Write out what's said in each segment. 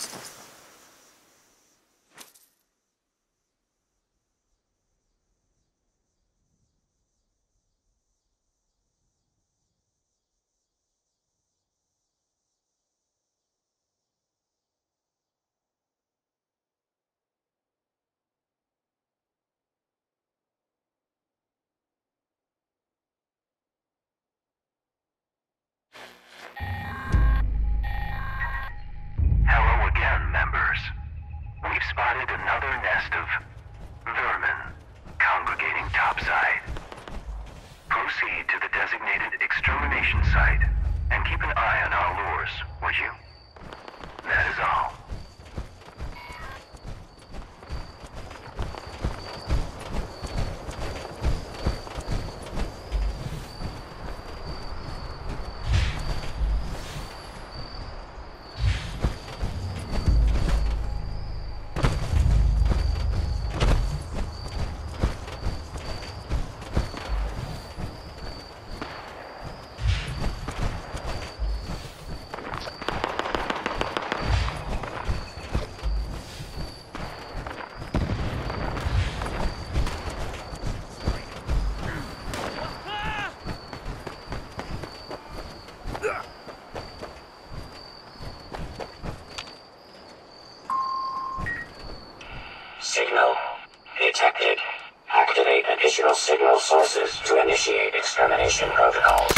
Hello again, members. We've spotted another nest of vermin congregating topside. Proceed to the designated extermination site and keep an eye on our lures, would you? That is all. Signal detected. Activate additional signal sources to initiate extermination protocols.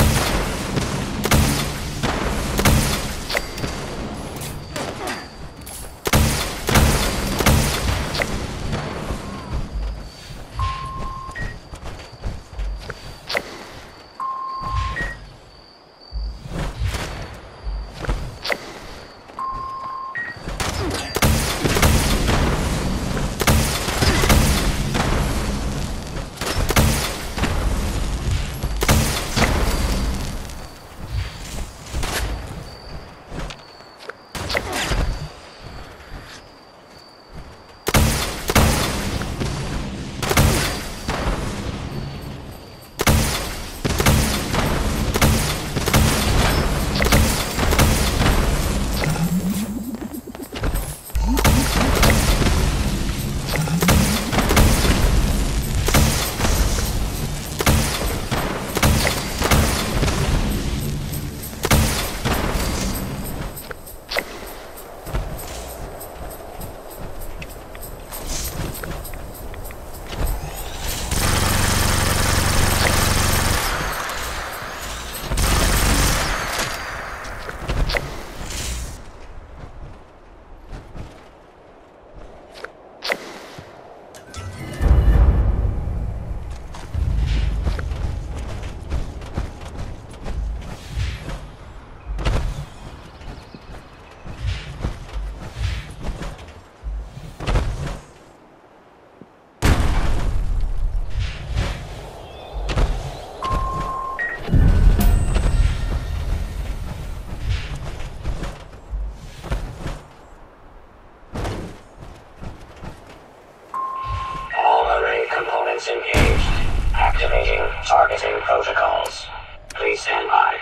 Engaged. Activating targeting protocols. Please stand by.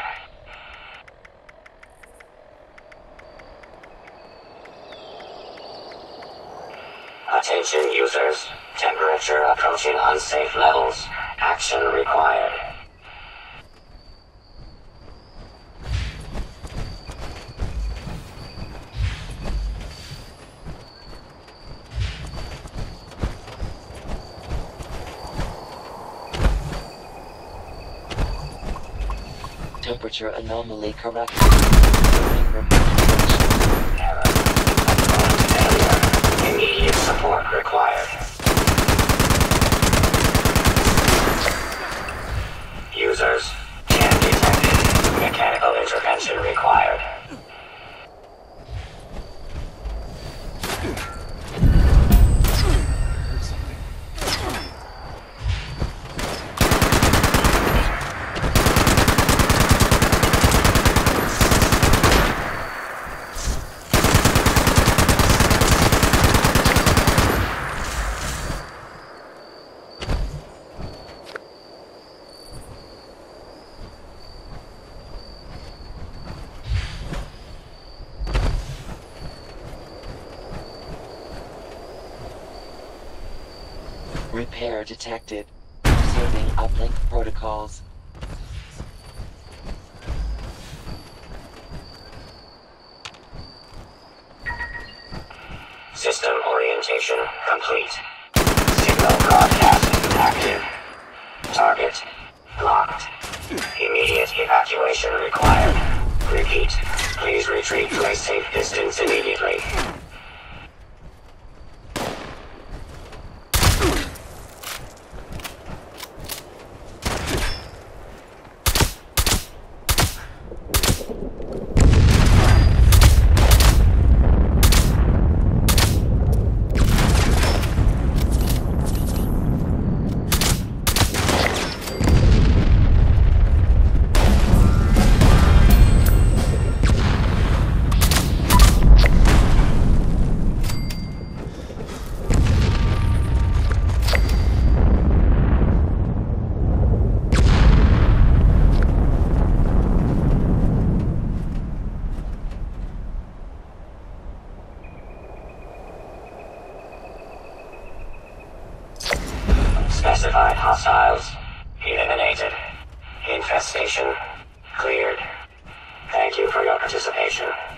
Attention users. Temperature approaching unsafe levels. Action required. Temperature anomaly correct. Error. Failure. Immediate support required. Users, jam detected. Mechanical intervention required. Repair detected. Resuming uplink protocols. System orientation complete. Signal broadcast active. Target locked. Immediate evacuation required. Repeat. Please retreat to a safe distance immediately. Specified hostiles eliminated. Infestation cleared. Thank you for your participation.